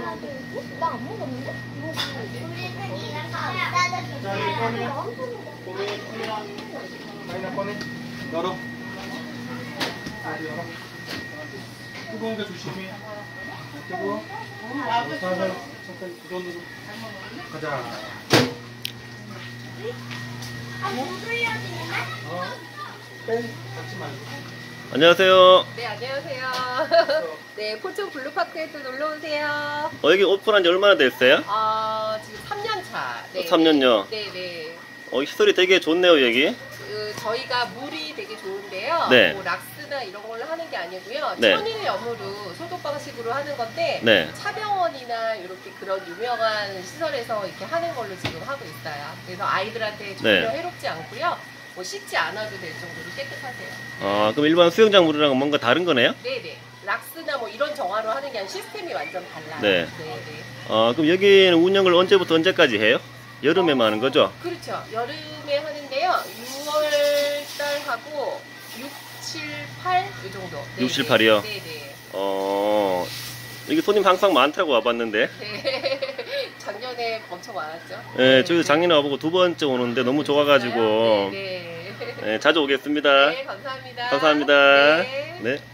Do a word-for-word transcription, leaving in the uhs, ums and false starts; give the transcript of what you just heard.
나안 먹었는데? 자, 이거 꺼내. 고민, 마이나 꺼내. 열어. 아, 열어. 뜨거우니까 조심히. 뜨거워. 살살, 잠깐 그 정도로. 가자. 아, 못 돌려지는데? 어. 뺀. 잡지 말고. 안녕하세요. 네, 안녕하세요. 네, 포천 블루파크에 또 놀러 오세요. 어, 여기 오픈한 지 얼마나 됐어요? 아, 지금 삼 년 차. 네, 어, 삼 년요? 네, 네. 어, 시설이 되게 좋네요, 여기. 그, 저희가 물이 되게 좋은데요. 네. 뭐 락스나 이런 걸로 하는 게 아니고요. 네. 천일염으로 소독 방식으로 하는 건데 네. 차병원이나 이렇게 그런 유명한 시설에서 이렇게 하는 걸로 지금 하고 있어요. 그래서 아이들한테 전혀 네. 해롭지 않고요. 뭐 씻지 않아도 될 정도로 깨끗하세요. 아, 그럼 일반 수영장 물이랑 뭔가 다른 거네요? 네네. 락스나 뭐 이런 정화로 하는 게 아니라 시스템이 완전 달라요. 네. 네네. 아, 그럼 여기는 운영을 언제부터 언제까지 해요? 여름에만 하는 거죠? 그렇죠. 여름에 하는데요. 유월 달하고 육, 칠, 팔 이 정도. 네네. 육, 칠, 팔이요? 네네. 어, 여기 손님 항상 많다고 와봤는데. 네. 작년에 엄청 많았죠. 네, 저희도 작년에 와보고 두 번째 오는데 너무 좋아가지고. 네, 네. 네, 자주 오겠습니다. 네, 감사합니다. 감사합니다. 네. 네.